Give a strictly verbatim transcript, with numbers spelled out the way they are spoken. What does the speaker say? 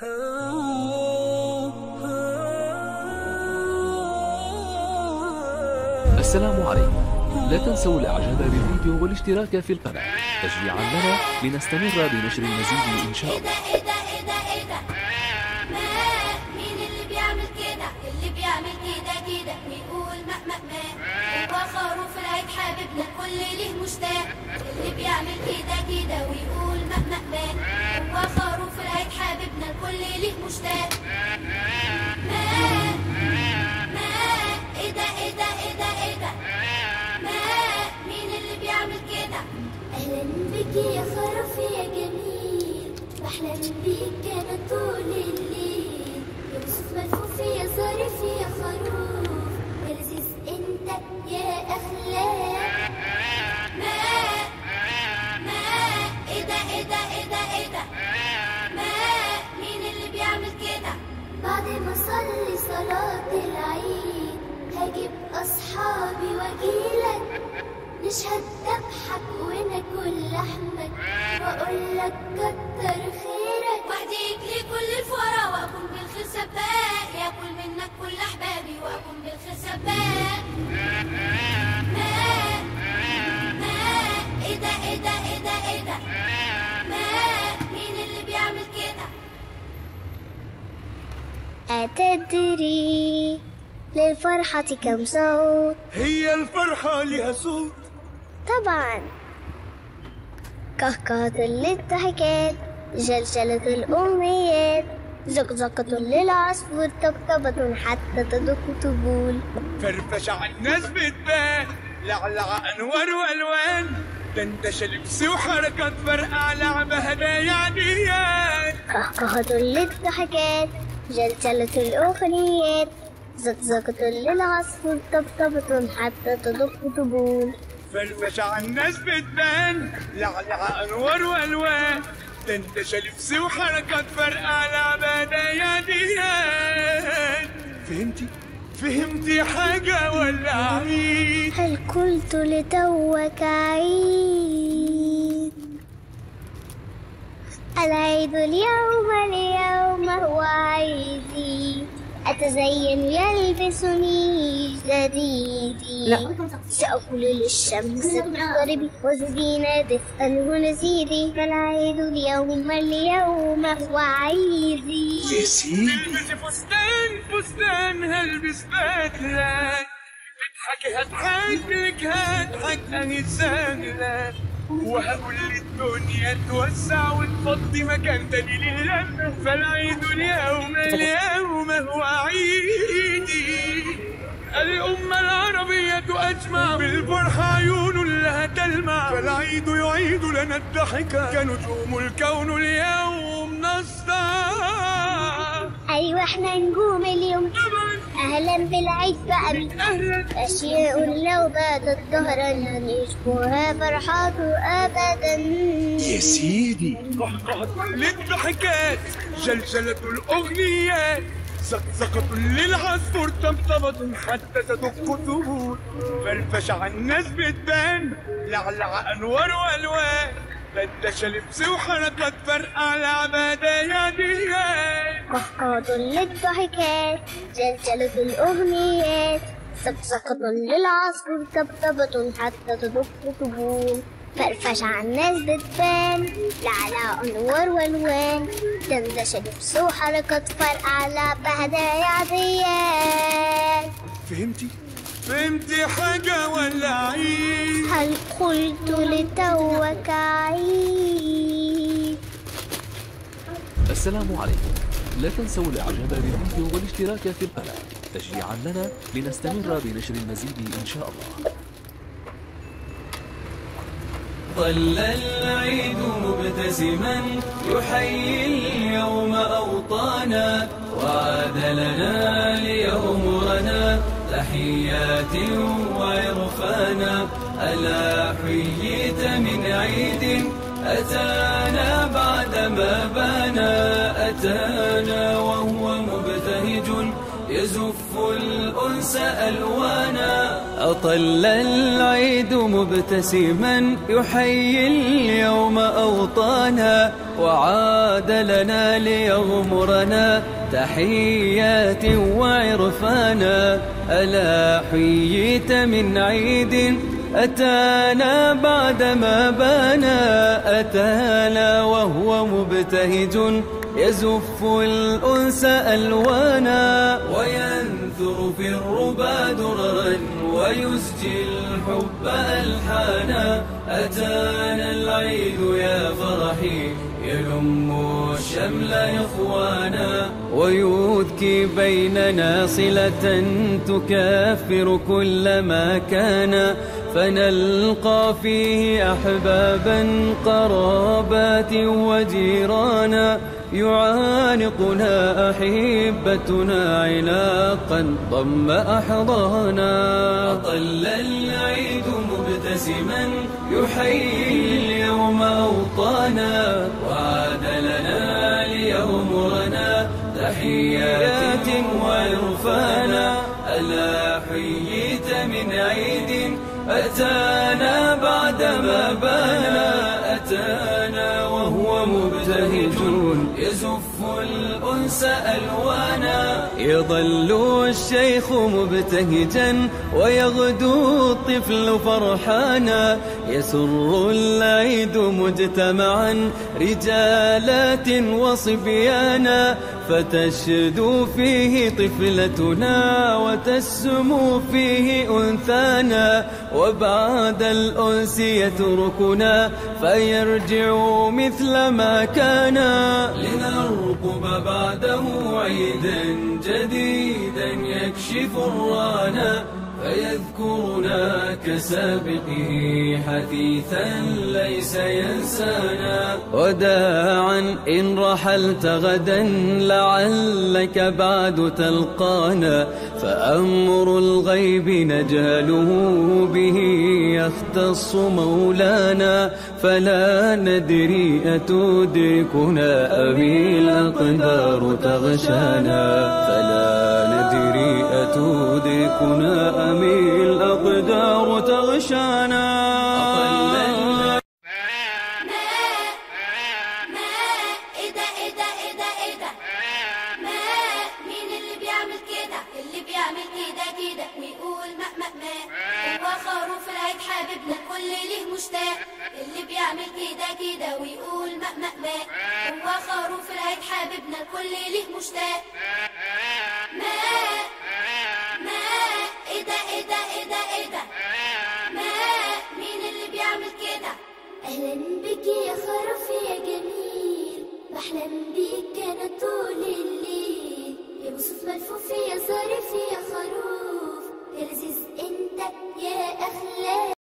السلام عليكم. لا تنسوا الاعجاب بالفيديو والاشتراك في القناة تشجيعا لنا لنستمر بنشر المزيد ان شاء الله. مين اللي بيعمل كده؟ اللي بيعمل كده كده ويقول ما ما ما هو خروف العيد حبيبنا الكل ليه مشتاق. اللي بيعمل كده كده ويقول ما ما ما هو خروف العيد حبيبنا الكل ليه مشتاق. ما ما ايه ده ايه ده ايه ده ايه ده ما مين اللي بيعمل كده؟ اهلا بك يا خروف يا جميل، بحلم بيك انا طول الليل. يا يوسف ملفوف يا ظريف يا خروف، يا لذيذ انت يا اخلاق. ما ما ايه ده ايه ده ايه ده ايه ده ما مين اللي بيعمل كده؟ بعد ما اصلي صلاة العيد هجيب اصحابي واجيلك، نشهد ذبحك وناكل لحمك واقول لك كتر خيرك. واهديك لكل الفقراء واكون بالخير سباق، ياكل منك كل احبابي واكون بالخير سباق. ما ما ايه ده ايه ده ايه ده ايه ده ما مين اللي بيعمل كده؟ أتدري للفرحة كم صوت؟ هي الفرحة لها صوت طبعا. كهكهة للضحكات، جلجلة الأمنيات، زقزقة للعصفور، طبطبة حتى تدق طبول. فرفش على الناس بتبان، لعلع أنوار وألوان، دندشة لبس وحركات فرقع لعبة هدايا عديان. كهكهة للضحكات، جلجلة الأغنيات، زقزقة للعصفور، طبطبة حتى تدق طبول. فرفش على الناس بتبان، لعلع أنوار وألوان، دندشة لبس وحركات فرقع لعبة هدايا عديان. فهمتي؟ فهمتي حاجة ولا عيد؟ هل قلت لتوك عيد؟ العيد اليوم اليوم هو عيدي، أتزين يلبسني جديدي. سأقول للشمس اقتربي وزدينا دفئا ونزيدي، فالعيد اليوم اليوم هو عيدي. البسي فستان فستان هلبس بدلة، تضحكي هضحك لك هضحك أهي سهلة، وهقول للدنيا توسع وتفضي مكان تاني لله، فالعيد اليوم اليوم هو عيدي. الأمة العربية أجمع بالفرحة عيون لها تلمع، فالعيد يعيد لنا الضحكة كنجوم الكون اليوم نسطع. أيوة احنا نجوم اليوم طبعا. أهلا بالعيد بقى. أهلا. أشياء لو باتت ظهرا لن يشبهها فرحاته أبدا. يا سيدي للضحكات، جلجلة الأغنيات، زقزقة للعصفور، طبطبة حتى تدق طبول. فرفش على الناس بتبان، لعلع أنوار وألوان، دندشة لبس وحركات فرقع لعبة هدايا ديان. كهكهة للضحكات، جلجلة الأغنيات، زقزقة للعصفور، طبطبة حتى تدق طبول. فرفش على الناس بتبان، لعلى أنوار والوان، دندشة لبس وحركات فرقع لعبة هدايا عديان. فهمتي؟ فهمتي حاجة ولا عيد؟ هل قلت لتوك عيد؟ السلام عليكم. لا تنسوا الاعجاب بالفيديو والاشتراك في القناة تشجيعا لنا لنستمر بنشر المزيد ان شاء الله. ظل العيد مبتسما يحيي اليوم أوطانا، وعاد لنا ليومنا تحيات وعرفانا. ألا حييت من عيد أتانا بعدما بانا، أتانا وهو مبتهج يزف الأنس ألوانا. أطل العيد مبتسما يحيي اليوم أوطانا، وعاد لنا ليغمرنا تحيات وعرفانا. ألا حييت من عيد أتانا بعدما بانا، أتانا وهو مبتهج يزف الأنس ألوانا، وينثر في الربا دررا ويسجي الحب ألحانا. أتانا العيد يا فرحي يلم الشمل إخوانا، ويذكي بيننا صلة تكافر كل ما كان، فنلقى فيه أحبابا قرابات وجيرانا. يعانقنا أحبتنا عناقا ضم أحضانا. أطل العيد مبتسما يحيي اليوم أوطانا، وعاد لنا ليغمرنا تحيات وعرفانا. ألا حييت من عيد أتانا بعدما بانا، أتانا وهو مبتهج يزف الأنس ألوانا. يظل الشيخ مبتهجا ويغدو الطفل فرحانا، يسر العيد مجتمعا رجالات وصبيانا، فتشدو فيه طفلتنا وتسمو فيه أنثانا. وبعد الأنس يتركنا فيرجع مثل ما كان، لنرقب بعده عيدا جديدا يكشف الرانا، فيذكرنا كسابقه حثيثا ليس ينسانا. وداعا إن رحلت غدا لعلك بعد تلقانا، فأمر الغيب نجهله به يختص مولانا. فلا ندري أتدركنا أم الأقدار تغشانا، فلا ندري أتدركنا أم الأقدار تغشانا. اللي بيعمل كده كده ويقول ماء ماء ماء، هو خروف العيد حبيبنا الكل ليه مشتاق. ماء ماء ايه ده ايه ده ايه ده ايه ده ماء، مين اللي بيعمل كده؟ اهلا بك يا خروف يا جميل، بحلم بيك انا طول الليل، يا بوسوف ملفوف يا ظريف يا خروف، يا لذيذ انت يا اخلاق